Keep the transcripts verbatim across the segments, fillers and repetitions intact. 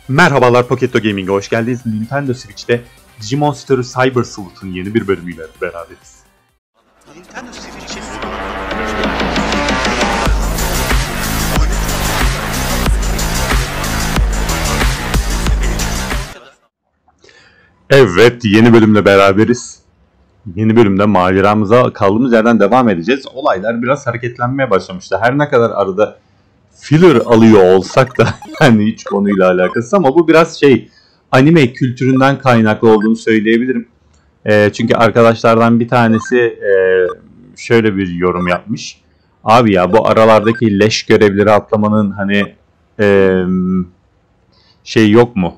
Merhabalar, Pocketto Gaming'e hoş geldiniz. Nintendo Switch'te Digimonster Cyber Sleuth'un yeni bir bölümüyle beraberiz. Nintendo Switch'in Evet, yeni bölümle beraberiz. Yeni bölümde maceramıza kaldığımız yerden devam edeceğiz. Olaylar biraz hareketlenmeye başlamıştı. Her ne kadar arada filler alıyor olsak da yani hiç konuyla alakası, ama bu biraz şey, anime kültüründen kaynaklı olduğunu söyleyebilirim. E, çünkü arkadaşlardan bir tanesi e, şöyle bir yorum yapmış. Abi ya, bu aralardaki leş görevleri atlamanın hani e, şey yok mu?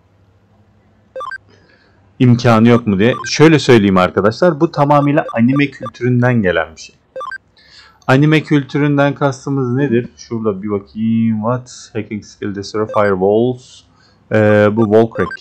İmkanı yok mu diye. Şöyle söyleyeyim arkadaşlar, bu tamamıyla anime kültüründen gelen bir şey. Anime kültüründen kastımız nedir? Şurada bir bakayım. What? Hacking skill destroy firewalls. Ee, bu wallcrack.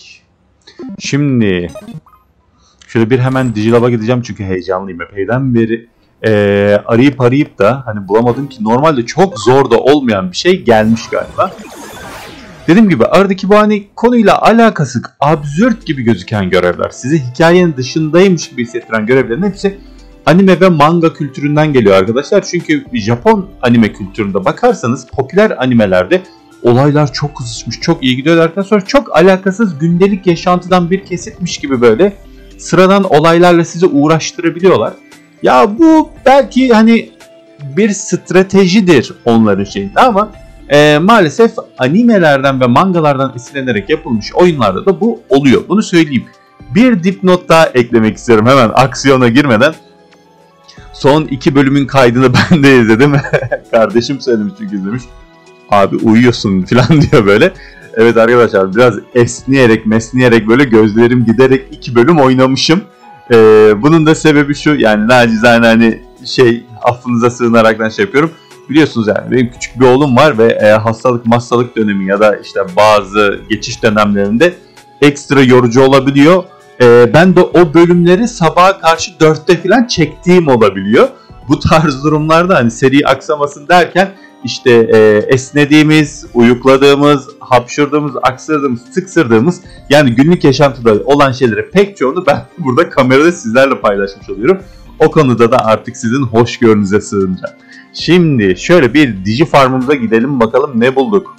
Şimdi şöyle bir hemen Digilab'a gideceğim çünkü heyecanlıyım. Epeyden beri ee, arayıp arayıp da hani bulamadım ki, normalde çok zor da olmayan bir şey gelmiş galiba. Dediğim gibi aradaki bu hani konuyla alakası absürt gibi gözüken görevler, sizi hikayenin dışındaymış gibi hissettiren görevlerin hepsi anime ve manga kültüründen geliyor arkadaşlar. Çünkü Japon anime kültüründe bakarsanız popüler animelerde olaylar çok kızışmış, çok iyi gidiyor derken sonra çok alakasız gündelik yaşantıdan bir kesitmiş gibi böyle sıradan olaylarla sizi uğraştırabiliyorlar. Ya bu belki hani bir stratejidir onların şeyinde, ama e, maalesef animelerden ve mangalardan esinlenerek yapılmış oyunlarda da bu oluyor. Bunu söyleyeyim. Bir dipnot daha eklemek istiyorum hemen aksiyona girmeden. Son iki bölümün kaydını ben de izledim. Kardeşim söylemiş çünkü izlemiş. Abi uyuyorsun falan diyor böyle. Evet arkadaşlar, biraz esniyerek mesniyerek böyle gözlerim giderek iki bölüm oynamışım. Ee, bunun da sebebi şu, yani nacizane hani şey, affınıza sığınaraktan şey yapıyorum. Biliyorsunuz yani benim küçük bir oğlum var ve e, hastalık hastalık dönemi ya da işte bazı geçiş dönemlerinde ekstra yorucu olabiliyor. Ee, ben de o bölümleri sabaha karşı dörtte falan çektiğim olabiliyor. Bu tarz durumlarda hani seri aksamasın derken işte e, esnediğimiz, uyukladığımız, hapşırdığımız, aksırdığımız, tıksırdığımız, yani günlük yaşantıda olan şeyleri pek çoğunu ben burada kamerada sizlerle paylaşmış oluyorum. O konuda da artık sizin hoşgörünüze sığınacağım. Şimdi şöyle bir Digifarm'ımıza gidelim bakalım ne bulduk.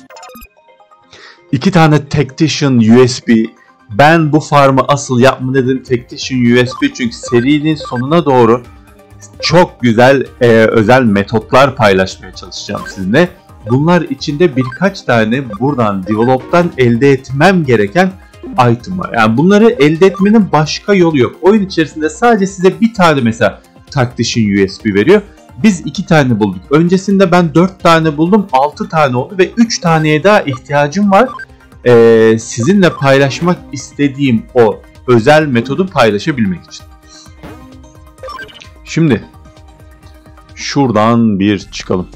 İki tane Tactician U S B. Ben bu farmı asıl yapma dedim Tactician U S B, çünkü serinin sonuna doğru çok güzel e, özel metotlar paylaşmaya çalışacağım sizinle. Bunlar içinde birkaç tane buradan develop'tan elde etmem gereken item var. Yani bunları elde etmenin başka yolu yok. Oyun içerisinde sadece size bir tane mesela Tactician U S B veriyor. Biz iki tane bulduk. Öncesinde ben dört tane buldum, altı tane oldu ve üç taneye daha ihtiyacım var. Ee, sizinle paylaşmak istediğim o özel metodu paylaşabilmek için. Şimdi şuradan bir çıkalım.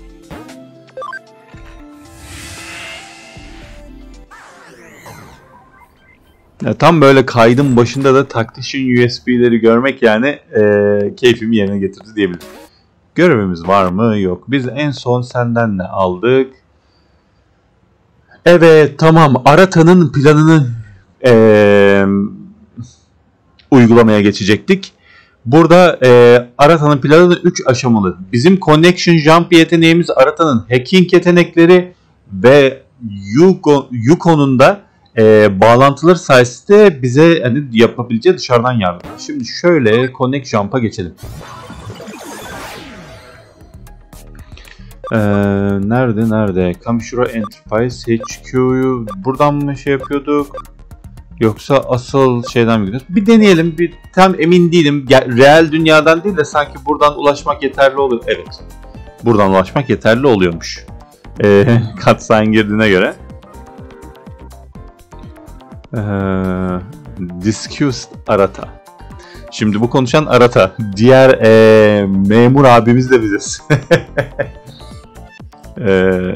Ya tam böyle kaydın başında da Tactician U S B'leri görmek yani e, keyfimi yerine getirdi diyebilirim. Görevimiz var mı? Yok. Biz en son senden ne aldık? Evet, tamam. Arata'nın planını ee, uygulamaya geçecektik. Burada ee, Arata'nın planı üç aşamalı. Bizim Connection Jump yeteneğimiz, Arata'nın hacking yetenekleri ve Yuko, Yuko'nun da ee, bağlantıları sayesinde bize hani, yapabileceği dışarıdan yardım. Şimdi şöyle Connect Jump'a geçelim. Ee, nerede nerede? Kamishiro Enterprise H Q'yu buradan mı şey yapıyorduk? Yoksa asıl şeyden mi gidiyoruz? Bir deneyelim. Bir tam emin değilim. Real dünyadan değil de sanki buradan ulaşmak yeterli oluyor. Evet. Buradan ulaşmak yeterli oluyormuş. Ee, cutscene girdiğine göre. Ee, Discussed Arata. Şimdi bu konuşan Arata. Diğer ee, memur abimiz de biziz. Ee,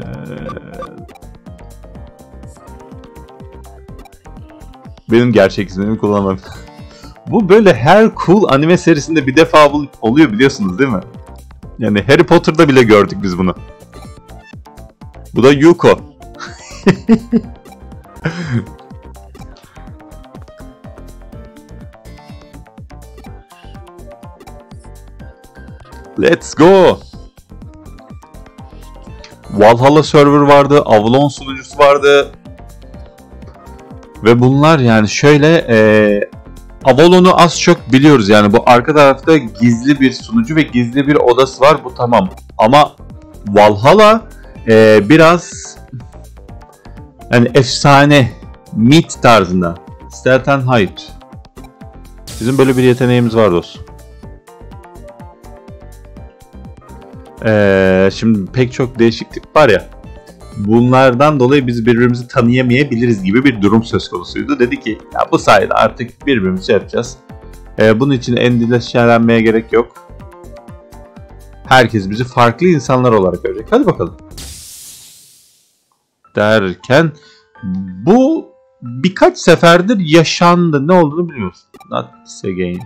benim gerçek ismimi kullanmam. Bu böyle her cool anime serisinde bir defa oluyor, biliyorsunuz değil mi? Yani Harry Potter'da bile gördük biz bunu. Bu da Yuko. Let's go. Valhalla server vardı, Avalon sunucusu vardı. Ve bunlar yani şöyle e, Avalon'u az çok biliyoruz yani bu arka tarafta gizli bir sunucu ve gizli bir odası var, bu tamam. Ama Valhalla e, biraz yani efsane, mit tarzında. Stealth and Hide. Bizim böyle bir yeteneğimiz var dostum. Ee, şimdi pek çok değişiklik var ya. Bunlardan dolayı biz birbirimizi tanıyamayabiliriz gibi bir durum söz konusuydu. Dedi ki ya bu sayede artık birbirimizi yapacağız. Ee, bunun için endişelenmeye gerek yok. Herkes bizi farklı insanlar olarak görecek. Hadi bakalım. Derken bu birkaç seferdir yaşandı. Ne olduğunu biliyorsun. Not this again.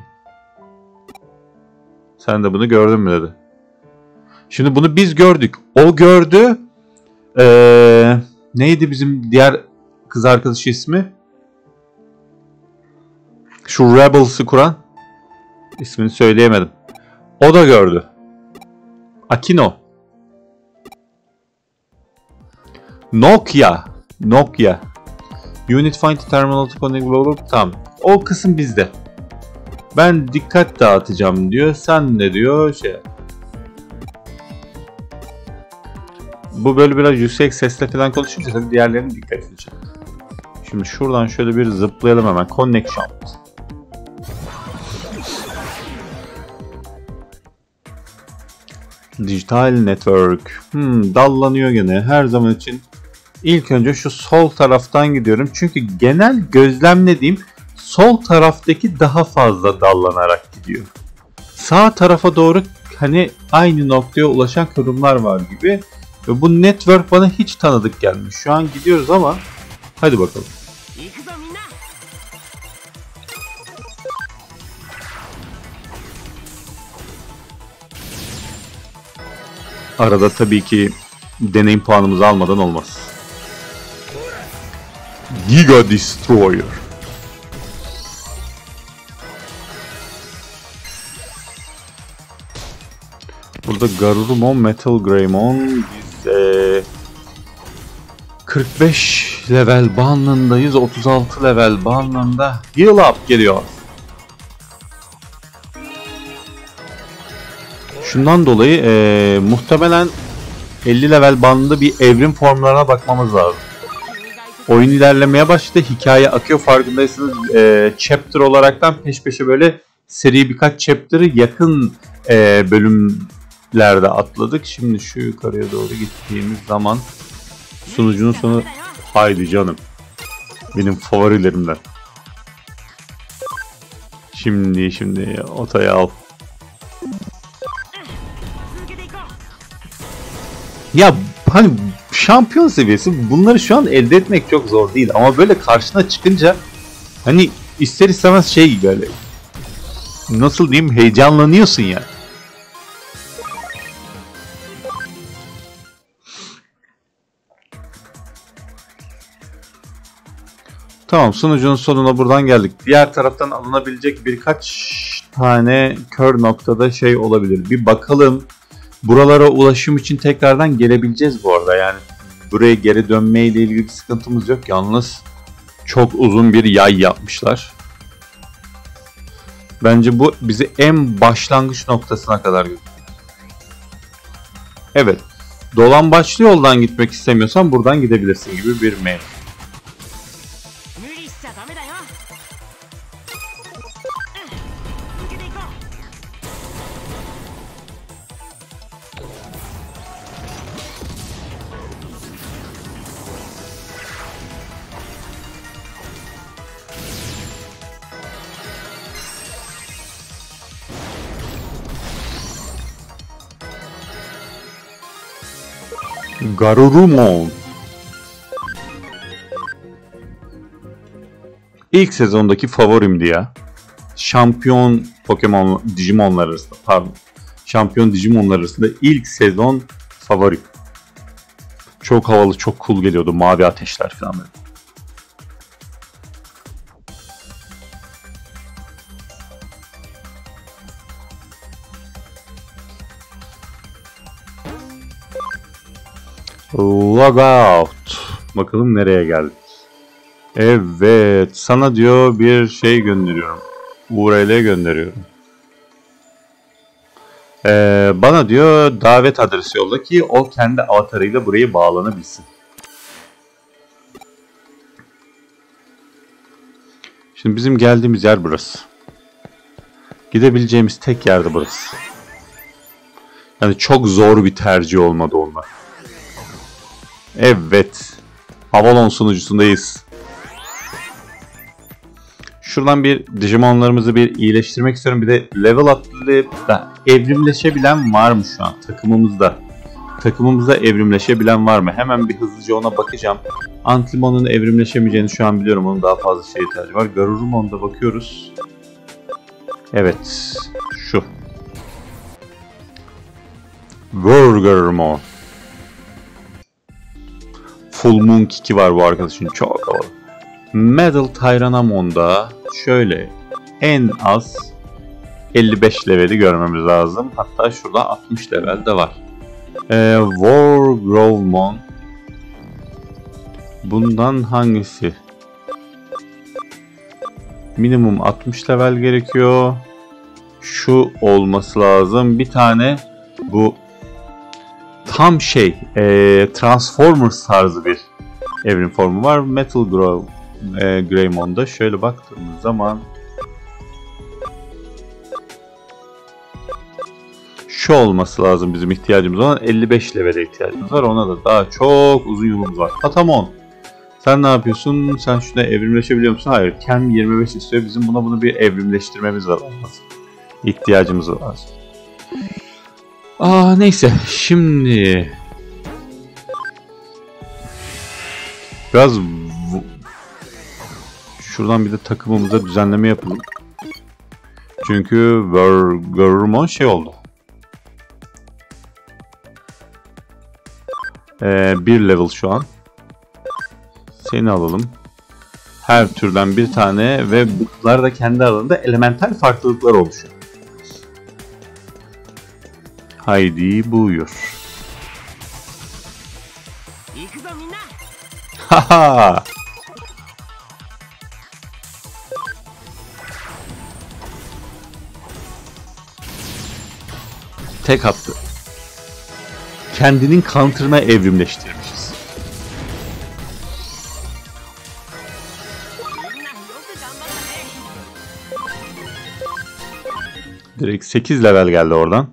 Sen de bunu gördün mü dedi. Şimdi bunu biz gördük. O gördü. Ee, neydi bizim diğer kız arkadaşı ismi? Şu Rebels'ı kuran. İsmini söyleyemedim. O da gördü. Akino. Nokia. Nokia. Unit find terminal to connect. Tamam. O kısım bizde. Ben dikkat dağıtacağım diyor. Sen ne diyor? Şey. Bu böyle biraz yüksek sesle falan konuşunca tabii diğerlerinin dikkatini çekti. Şimdi şuradan şöyle bir zıplayalım hemen. Connection. Dijital network. Hmm, dallanıyor gene. Her zaman için ilk önce şu sol taraftan gidiyorum. Çünkü genel gözlemlediğim sol taraftaki daha fazla dallanarak gidiyor. Sağ tarafa doğru hani aynı noktaya ulaşan kırımlar var gibi. Ve bu network bana hiç tanıdık gelmiş. Şu an gidiyoruz ama hadi bakalım. Arada tabii ki deneyim puanımızı almadan olmaz. Giga Destroyer. Burada Garurumon, Metal Greymon. Biz ee, kırk beş level banlındayız. otuz altı level banlında Heal Up geliyor. Şundan dolayı ee, muhtemelen elli level bandında bir evrim formlarına bakmamız lazım. Oyun ilerlemeye başladı. Hikaye akıyor, farkındaysanız e, chapter olaraktan peş peşe böyle seri birkaç chapter'ı yakın e, bölümlerde atladık. Şimdi şu yukarıya doğru gittiğimiz zaman sunucunun sonu haydi canım. Benim favorilerimden. Şimdi şimdi otaya al. Ya hani şampiyon seviyesi, bunları şu an elde etmek çok zor değil ama böyle karşına çıkınca hani ister istemez şey gibi böyle, nasıl diyeyim, heyecanlanıyorsun ya. Tamam, sunucunun sonuna buradan geldik. Diğer taraftan alınabilecek birkaç tane kör noktada şey olabilir. Bir bakalım. Buralara ulaşım için tekrardan gelebileceğiz bu arada. Yani buraya geri dönmeyle ilgili bir sıkıntımız yok. Yalnız çok uzun bir yay yapmışlar. Bence bu bizi en başlangıç noktasına kadar götürüyor. Evet. Dolambaçlı yoldan gitmek istemiyorsan buradan gidebilirsin gibi bir mail. Garurumon. İlk sezondaki favorimdi ya. Şampiyon Pokemon Digimonlar arasında, pardon. Şampiyon Digimonlar arasında ilk sezon favorim. Çok havalı, çok cool geliyordu. Mavi ateşler falan böyle. Log out. Bakalım nereye geldik. Evet. Sana diyor bir şey gönderiyorum. U R L gönderiyorum. Ee, bana diyor davet adresi yolla ki o kendi avatarıyla buraya bağlanabilsin. Şimdi bizim geldiğimiz yer burası. Gidebileceğimiz tek yerde burası. Yani çok zor bir tercih olmadı onlar. Evet. Avalon sunucusundayız. Şuradan bir Digimon'larımızı bir iyileştirmek istiyorum. Bir de level atlayıp da evrimleşebilen var mı şu an takımımızda? Takımımızda evrimleşebilen var mı? Hemen bir hızlıca ona bakacağım. Antlimon'un evrimleşemeyeceğini şu an biliyorum. Onun daha fazla şeye ihtiyacı var. Garurumon'da bakıyoruz. Evet. Şu. Garurumon. Full Moon Kick'i var bu arkadaşın. Çok havalı. Metal Tyranamon'da şöyle en az elli beş leveli görmemiz lazım. Hatta şurada altmış level de var. Ee, Wargrovemon. Bundan hangisi? Minimum altmış level gerekiyor. Şu olması lazım. Bir tane bu tam şey e, Transformers tarzı bir evrim formu var. Metal Grove, e, Greymon'da şöyle baktığımız zaman şu olması lazım bizim ihtiyacımız olan. elli beş levele ihtiyacımız var. Ona da daha çok uzun yolumuz var. Patamon. Sen ne yapıyorsun? Sen şuna evrimleşebiliyor musun? Hayır. Kem yirmi beş istiyor. Bizim buna bunu bir evrimleştirmemiz lazım. İhtiyacımız var. Aa neyse. Şimdi biraz şuradan bir de takımımıza düzenleme yapalım. Çünkü Garurumon şey oldu. Ee, bir level şu an. Seni alalım. Her türden bir tane ve bunlar da kendi alanında elemental farklılıklar oluşuyor. Haydi buyur. Haha. Tek attı. Kendinin counter'ına evrimleştirmişiz. Direkt sekiz level geldi oradan.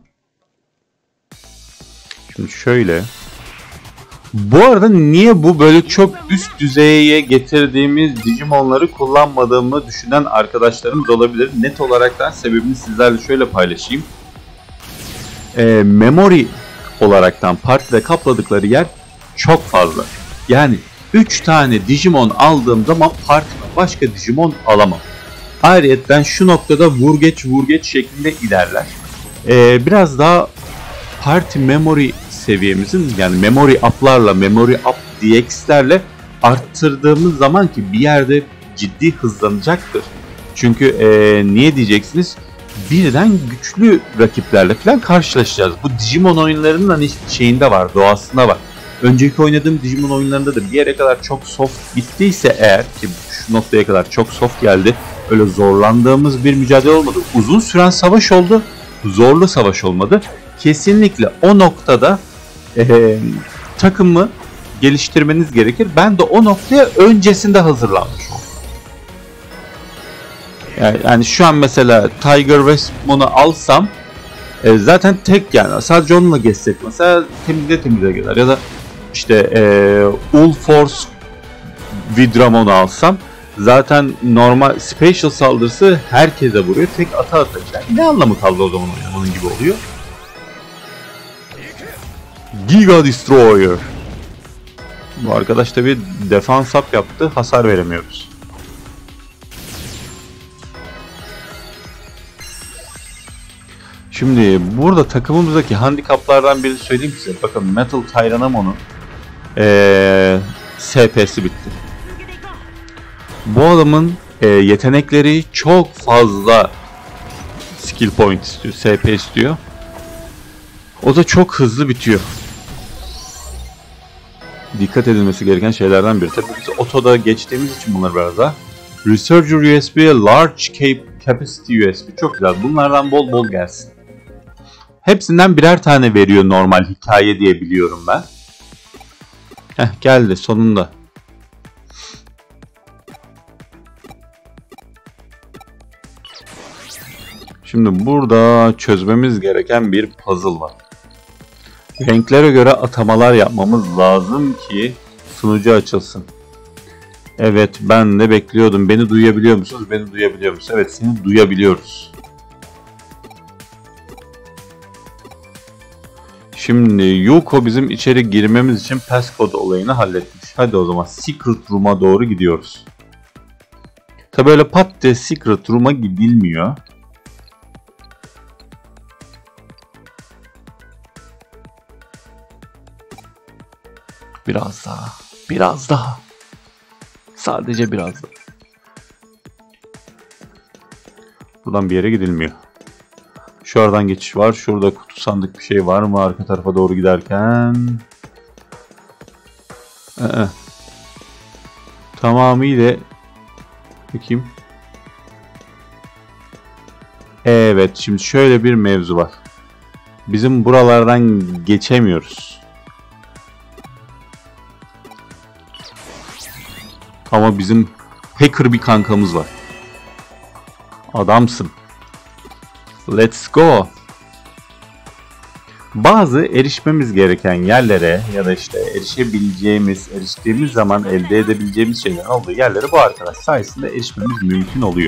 Şimdi şöyle. Bu arada niye bu böyle çok üst düzeye getirdiğimiz Digimon'ları kullanmadığımı düşünen arkadaşlarımız olabilir. Net olaraktan sebebini sizlerle şöyle paylaşayım. Ee, memory olaraktan partide kapladıkları yer çok fazla. Yani üç tane Digimon aldığım zaman partime başka Digimon alamam. Ayrıyeten şu noktada vur geç vur geç şeklinde ilerler. Ee, biraz daha party memory seviyemizin yani memory up'larla memory up D X'lerle arttırdığımız zaman ki bir yerde ciddi hızlanacaktır. Çünkü ee, niye diyeceksiniz? Birden güçlü rakiplerle falan karşılaşacağız. Bu Digimon oyunlarının hani şeyinde var, doğasında var. Önceki oynadığım Digimon oyunlarında da bir yere kadar çok soft gittiyse eğer ki şu noktaya kadar çok soft geldi. Öyle zorlandığımız bir mücadele olmadı. Uzun süren savaş oldu. Zorlu savaş olmadı. Kesinlikle o noktada e, takımı geliştirmeniz gerekir. Ben de o noktaya öncesinde hazırlanmış oldum. Yani, yani şu an mesela Tiger Westmon'u alsam e, zaten tek yani sadece onunla geçsek mesela temize temize gider. Ya da işte e, Ulforce Vidramon'u alsam zaten normal special saldırısı herkese vuruyor. Tek ata ata gider. Ne anlamı kaldı o zaman onun gibi oluyor. Giga Destroyer. Bu arkadaş da bir defans up yaptı. Hasar veremiyoruz. Şimdi burada takımımızdaki handikaplardan birini söyleyeyim size. Bakın Metal Tyranamon'un ee, S P'si bitti. Bu adamın e, yetenekleri çok fazla skill point istiyor, S P istiyor. O da çok hızlı bitiyor. dikkat edilmesi gereken şeylerden biri. Tabii biz otoda geçtiğimiz için bunlar biraz daha. Resurger U S B, Large Capacity U S B çok güzel. Bunlardan bol bol gelsin. Hepsinden birer tane veriyor normal hikaye diye biliyorum ben. Heh, geldi sonunda. Şimdi burada çözmemiz gereken bir puzzle var. Renklere göre atamalar yapmamız lazım ki sunucu açılsın. Evet, ben de bekliyordum. Beni duyabiliyor musunuz? Beni duyabiliyor musunuz? Evet, seni duyabiliyoruz. Şimdi Yuko bizim içeri girmemiz için passcode olayını halletmiş. Hadi o zaman Secret Room'a doğru gidiyoruz. Tabi öyle pat diye Secret Room'a gidilmiyor. Biraz daha. Biraz daha. Sadece biraz daha. Buradan bir yere gidilmiyor. Şu aradan geçiş var. Şurada kutu sandık bir şey var mı arka tarafa doğru giderken? Ee, tamamıyla bakayım. Evet, şimdi şöyle bir mevzu var. Bizim buralardan geçemiyoruz. Ama bizim hacker bir kankamız var. Adamsın. Let's go. Bazı erişmemiz gereken yerlere ya da işte erişebileceğimiz, eriştiğimiz zaman elde edebileceğimiz şeylerin olduğu yerlere bu arkadaş sayesinde erişmemiz mümkün oluyor.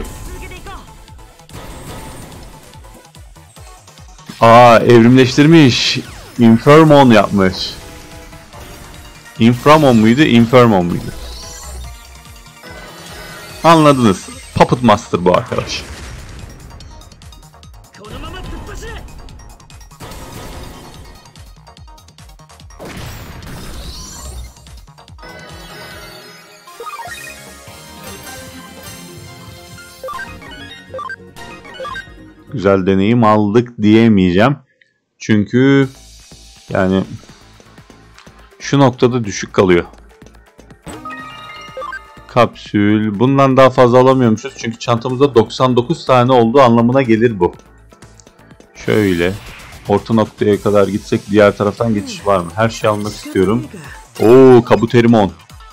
Aa, evrimleştirmiş. Infermon yapmış. Inframon muydu? Infermon muydu? Anladınız. Puppet Master bu arkadaş. Güzel deneyim aldık diyemeyeceğim. Çünkü yani şu noktada düşük kalıyor. Kapsül. Bundan daha fazla alamıyormuşuz. Çünkü çantamızda doksan dokuz tane olduğu anlamına gelir bu. Şöyle. Orta noktaya kadar gitsek diğer taraftan geçiş var mı? Her şeyi almak istiyorum. Oo, Kabuterimon.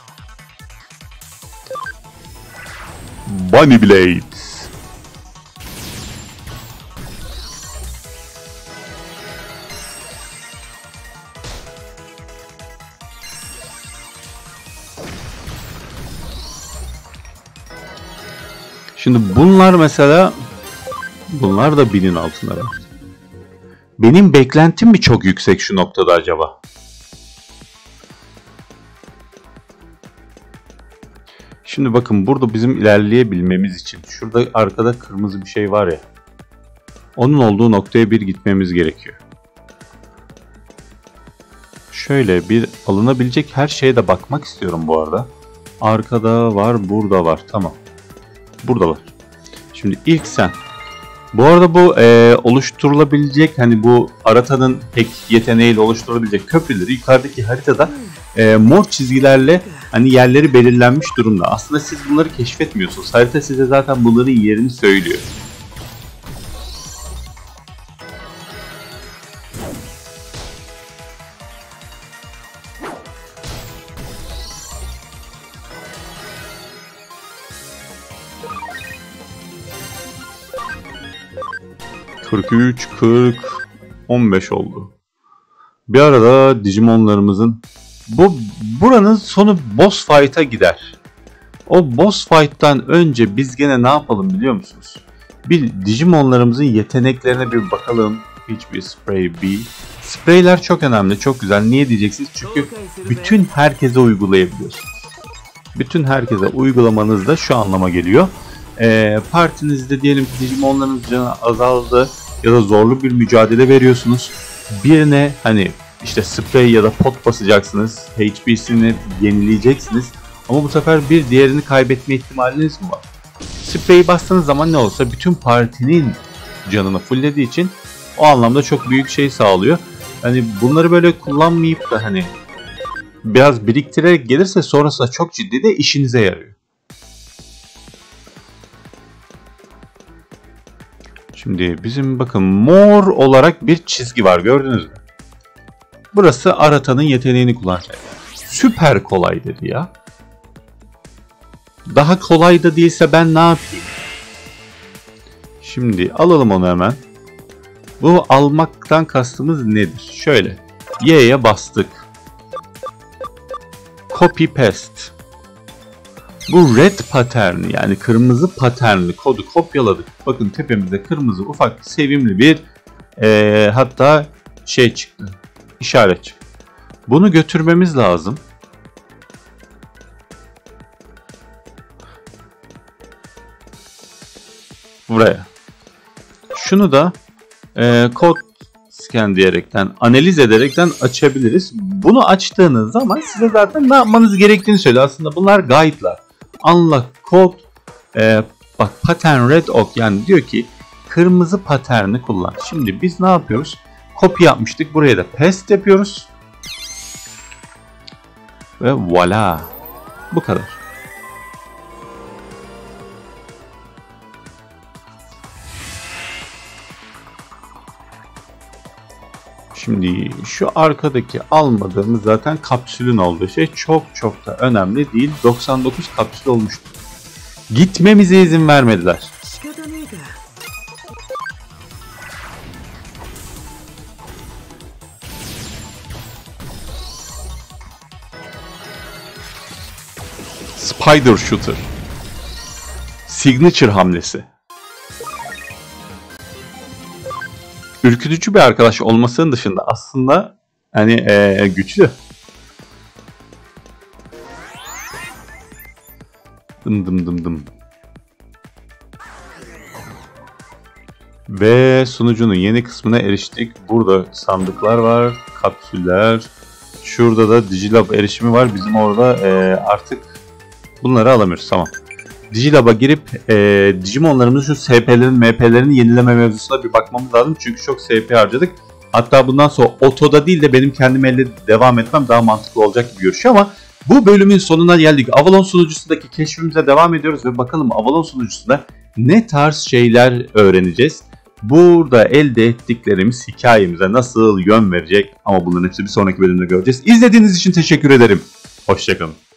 Bunny Blade. Şimdi bunlar mesela, bunlar da binin altında var. Benim beklentim mi çok yüksek şu noktada acaba? Şimdi bakın, burada bizim ilerleyebilmemiz için şurada arkada kırmızı bir şey var ya. Onun olduğu noktaya bir gitmemiz gerekiyor. Şöyle bir alınabilecek her şeye de bakmak istiyorum bu arada. Arkada var, burada var. Tamam. Burada var. Şimdi ilk sen. Bu arada bu e, oluşturulabilecek, hani bu Arata'nın hack yeteneğiyle oluşturulabilecek köprüleri yukarıdaki haritada e, mor çizgilerle hani yerleri belirlenmiş durumda. Aslında siz bunları keşfetmiyorsunuz. Harita size zaten bunların yerini söylüyor. kırk üç, kırk, on beş oldu. Bir arada Digimonlarımızın bu buranın sonu boss fight'a gider. O boss fight'tan önce biz gene ne yapalım biliyor musunuz? Bir Digimonlarımızın yeteneklerine bir bakalım. Hiçbir spray B. Sprayler çok önemli, çok güzel. Niye diyeceksiniz? Çünkü bütün herkese uygulayabiliyorsunuz. Bütün herkese uygulamanız da şu anlama geliyor. E, partinizde diyelim ki Digimonlarınız canı azaldı ya da zorlu bir mücadele veriyorsunuz. Birine hani işte sprey ya da pot basacaksınız. H P'sini yenileyeceksiniz. Ama bu sefer bir diğerini kaybetme ihtimaliniz mi var? Spreyi bastığınız zaman ne olsa bütün partinin canını fulllediği için o anlamda çok büyük şey sağlıyor. Hani bunları böyle kullanmayıp da hani biraz biriktirerek gelirse sonrasında çok ciddi de işinize yarıyor. Şimdi bizim bakın mor olarak bir çizgi var, gördünüz mü? Burası Arata'nın yeteneğini kullanacak. Süper kolay dedi ya. Daha kolay da değilse ben ne yapayım? Şimdi alalım onu hemen. Bu almaktan kastımız nedir? Şöyle. Y'ye bastık. Copy paste. Bu red paterni, yani kırmızı paternli kodu kopyaladık. Bakın tepemizde kırmızı ufak sevimli bir ee, hatta şey çıktı. İşaret çıktı. Bunu götürmemiz lazım. Buraya. Şunu da e, kod scan diyerekten, analiz ederekten açabiliriz. Bunu açtığınız zaman size zaten ne yapmanız gerektiğini söylüyor. Aslında bunlar guide'lar. Unlock code, e, bak pattern red ok, yani diyor ki kırmızı paterni kullan. Şimdi biz ne yapıyoruz? Copy yapmıştık. Buraya da paste yapıyoruz. Ve voilà. Bu kadar. Şimdi şu arkadaki almadığımız zaten kapsülün olduğu şey çok çok da önemli değil. doksan dokuz kapsül olmuştu. Gitmemize izin vermediler. Spider Shooter. Signature hamlesi. Ürkütücü bir arkadaş olmasının dışında aslında hani ee, güçlü. Dım dım dım dım. Ve sunucunun yeni kısmına eriştik. Burada sandıklar var, kapsüller. Şurada da Digilab erişimi var. Bizim orada ee, artık bunları alamıyoruz. Tamam. Digilab'a girip e, Digimon'larımızın şu S P'lerin, M P'lerin yenileme mevzusuna bir bakmamız lazım. Çünkü çok S P harcadık. Hatta bundan sonra otoda değil de benim kendim elle devam etmem daha mantıklı olacak gibi görüşüyor ama bu bölümün sonuna geldik. Avalon sunucusundaki keşfimize devam ediyoruz ve bakalım Avalon sunucusunda ne tarz şeyler öğreneceğiz. Burada elde ettiklerimiz hikayemize nasıl yön verecek, ama bunların hepsi bir sonraki bölümde göreceğiz. İzlediğiniz için teşekkür ederim. Hoşçakalın.